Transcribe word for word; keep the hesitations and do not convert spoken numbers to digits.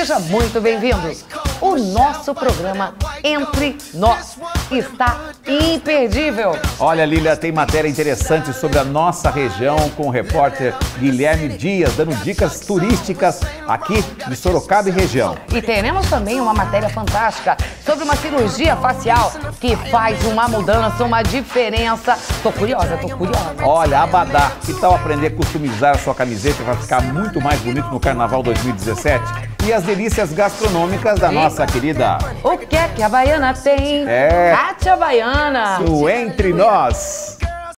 Seja muito bem-vindo. O nosso programa Entre Nós está imperdível. Olha, Lília, tem matéria interessante sobre a nossa região com o repórter Guilherme Dias, dando dicas turísticas aqui de Sorocaba e região. E teremos também uma matéria fantástica sobre uma cirurgia facial que faz uma mudança, uma diferença. Tô curiosa, tô curiosa. Olha, Abadá, que tal aprender a customizar a sua camiseta para ficar muito mais bonito no Carnaval dois mil e dezessete? E as delícias gastronômicas da nossa querida... O que é que a Baiana tem? É... Kátia Baiana. O Entre Nós.